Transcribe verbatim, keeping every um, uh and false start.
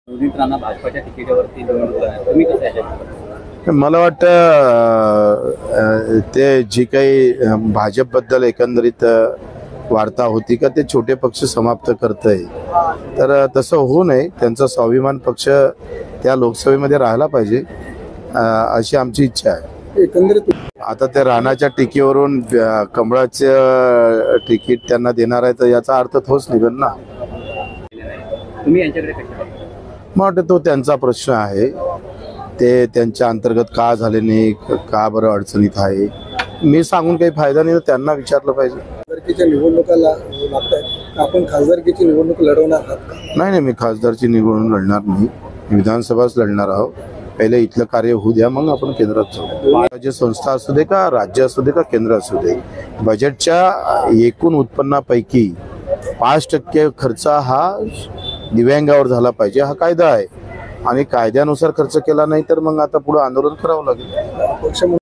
उदित राणा भाजपच्या तिकिटावरती निवडणूक लढवणार. तुम्ही कसं याच्यात? मला वाटतं ते जी काही भाजपबद्दल एकंदरीत वार्ता होती का ते छोटे पक्ष समाप्त करतंय, तर तसं होऊ नये. त्यांचा स्वाभिमान पक्ष त्या लोकसभेमध्ये राहायला पाहिजे अशी आमची इच्छा आहे. एकंदरीत आता त्या राणाच्या टिकीवरून कमळाचं तिकीट त्यांना देणार आहे, तर याचा अर्थ तोच निघेल ना. तुम्ही यांच्याकडे कशा? मला वाटतं तो त्यांचा प्रश्न आहे. ते त्यांच्या अंतर्गत का झाले नाही, का बरं अडचणीत आहे, मी सांगून काही फायदा नाही. त्यांना विचारलं पाहिजे. खासदारकीच्या निवडणुका लागत आहेत, आपण खासदारकीची निवडणूक लढवणार आहात का? नाही नाही, मी खासदारची निवडणूक लढणार नाही. विधानसभाच लढणार आहोत. पहिले इथलं कार्य होऊ द्या, मग आपण केंद्रात जाऊ. राज्य संस्था असू दे का राज्य असू दे का केंद्र असू दे, बजेटच्या एकूण उत्पन्नापैकी पाच टक्के खर्च हा दिव्यांगावर झाला पाहिजे, हा कायदा आहे. आणि कायद्यानुसार खर्च केला नाही तर मग आता पुढे आंदोलन करावं लागेल. पक्ष